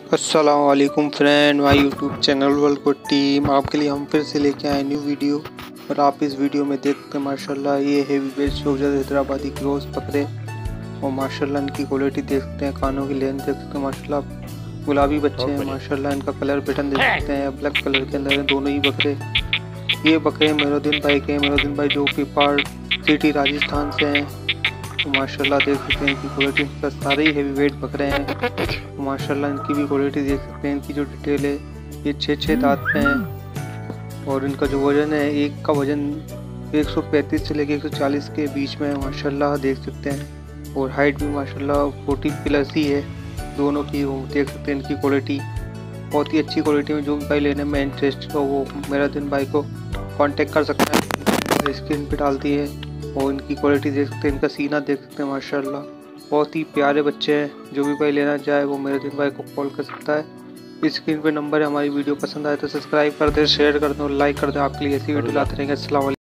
अस्सलाम वालेकुम friend, my YouTube channel world को टीम आपके लिए हम फिर से लेके आए न्यू वीडियो। और आप इस वीडियो में देखते हैं माशाल्लाह ये heavy weight soldier Hyderabadi cross बकरे। और माशाल्लाह इनकी क्वालिटी देख सकते हैं, कानों की लेंथ देख सकते हैं, माशाल्लाह गुलाबी बच्चे हैं। माशाल्लाह इनका कलर पैटर्न देख सकते हैं, ब्लैक कलर के अंदर है दोनों ही बकरे। ये बकरे मेहरुद्दीन भाई के, मेहरुद्दीन भाई जो कि पार्ट सिटी राजस्थान से हैं। तो माशाल्लाह देख सकते हैं इनकी क्वालिटी, का सारे ही हेवी वेट बकरे हैं। तो माशाल्लाह इनकी भी क्वालिटी देख सकते हैं, इनकी जो डिटेल है ये 6 दांत पे हैं। और इनका जो वज़न है, एक का वज़न 135 से लेकर 140 के बीच में है माशाल्लाह देख सकते हैं। और हाइट भी माशाल्लाह 40 प्लस ही है दोनों की। वो देख सकते हैं इनकी क्वालिटी बहुत ही अच्छी क्वालिटी में। जो भी भाई लेने में इंटरेस्ट हो वो मेहरुद्दीन भाई को कांटेक्ट कर सकता है, स्क्रीन पे डालती है। और इनकी क्वालिटी देख सकते हैं, इनका सीना देख सकते हैं, माशाल्लाह बहुत ही प्यारे बच्चे हैं। जो भी भाई लेना चाहे वो मेहरुद्दीन भाई को कॉल कर सकता है। स्क्रीन पे नंबर है। हमारी वीडियो पसंद आए तो सब्सक्राइब कर दें, शेयर कर दें और लाइक कर दें। आपके लिए ऐसी वीडियो लाते रहेंगे। अस्सलाम वालेकुम।